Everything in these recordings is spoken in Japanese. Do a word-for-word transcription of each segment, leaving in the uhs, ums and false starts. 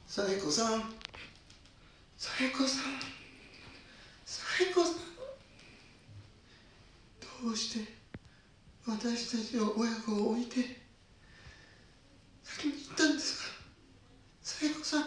サエコさん、サエコさん、サエコさん、どうして私たちを親子を置いて先に行ったんですか。サエコさん、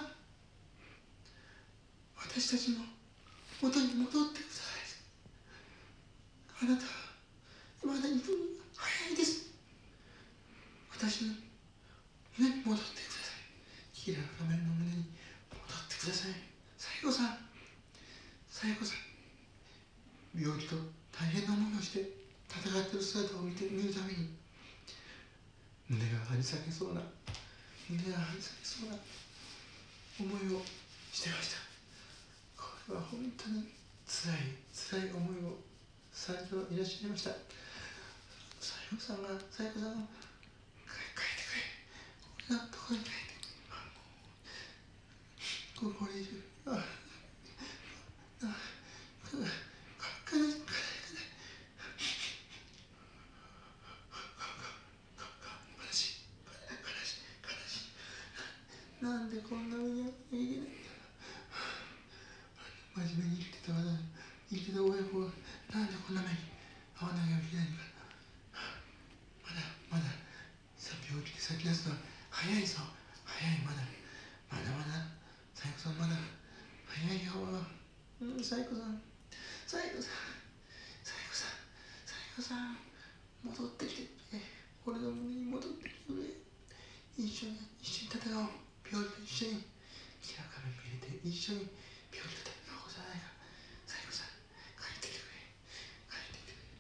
私たちの元に戻ってください。あなたはまだ行くに早いです。私の胸に戻ってください。キラー仮面の胸に戻ってください。サエコさん、サエコさん、病気と大変な思いをして戦っている姿を見て見るために胸が張り裂けそうな胸が張り裂けそうな思いをしてました。これは本当につらいつらい思いをされていらっしゃいました。サエコさんがサエコさんが帰ってくれ、俺のところに帰ってくれ、これ以上ああかか悲しい悲しい悲しい悲しい。なんでこんな目に遭わなきゃいけないんだ。真面目に生きてた私生きてた親子がなんでこんな目に遭わなきゃいけないのか。まだまださ病気で先立つのは早いぞ。早い、まだまだまだサエコさん、まだ早いよ。うん、サエコさん、サエコさん、サエコさん、サエコさん、戻ってきてくれ。俺の胸に戻ってきてくれ。一緒に一緒に戦おう。病気と一緒にキラー仮面入れて一緒に病気と戦おうじゃないか。サエコさん、帰ってきてくれ、帰ってきてくれ。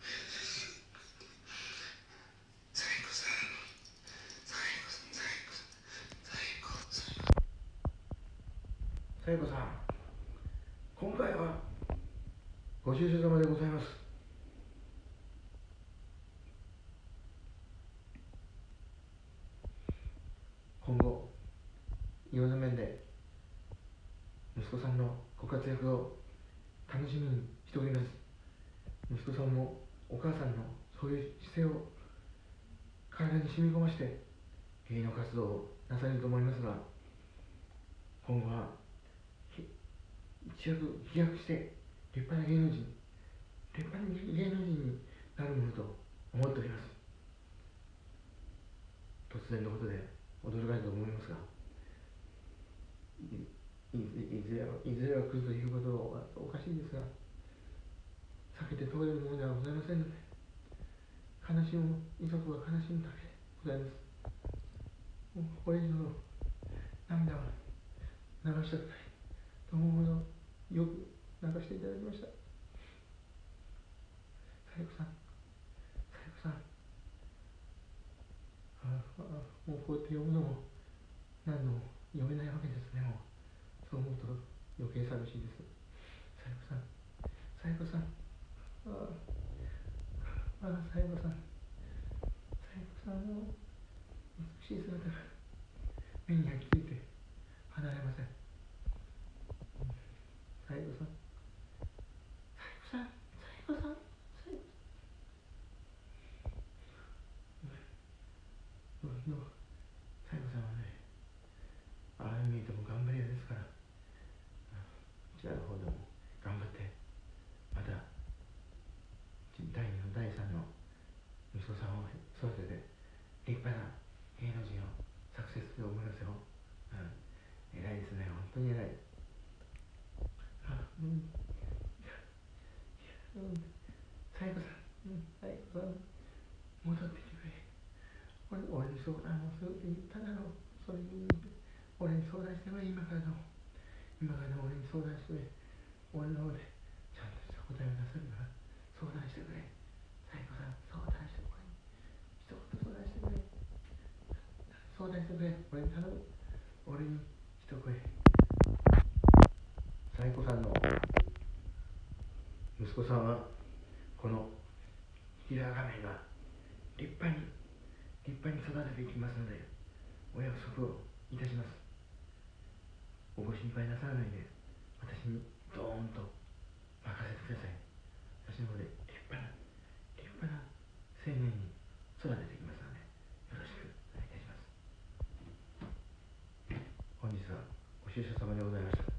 サエコさん、サエコさん、サエコさん、サエコサエコサエコさん、今回はご愁傷様でございます。今後いろんな面で息子さんのご活躍を楽しみにしております。息子さんもお母さんのそういう姿勢を体に染み込まして芸能活動をなされると思いますが、今後は一躍飛躍して立派な芸能人立派な芸能人になるものと思っております。突然のことで驚かれたと思いますが、い, い, い, ずれいずれは来るということはおかしいですが、避けて通れるものではございませんので、悲しむ遺族は悲しむだけでございます。もうこれ以上の涙を流したくないと思うほどよく流していただきました。サエコさん、サエコさん、ああもうこうやって読むのも何度も読めないわけですね。もうそう思うと余計寂しいです。サエコさん、サエコさん、ああ、ああ、サエコさん、サエコさんの美しい姿が目に焼き付いて離れません。サエコさん、サエコさん、サエコさん、サエコさん、のサエコさんはね、ああ見えても頑張り屋ですから、こちらの方でも頑張って、まただいにのだいさんの息子さんを育てて立派な芸能人を作成すると思いますよ。うん、偉いですね、本当に偉い。あ、うん、うん、サエコさん、うん、サエコさん、戻ってきてくれ。俺、俺に相談をするって言っただろう。それに、俺に相談してくれ、今からでも。今からでも俺に相談してくれ。俺の方でちゃんとした答えを出せるから相談してくれ。サエコさん、相談してくれ。一言相談してくれ。相談してくれ。俺に頼む。俺に一声。サエコさんの息子さんはこのキラー仮面が立派に立派に育てていきますので、お約束をいたします。ご心配なさらないで私にドーンと任せてください。私の方で立派な立派な青年に育てていきますので、よろしくお願いいたします。本日は主様でございました。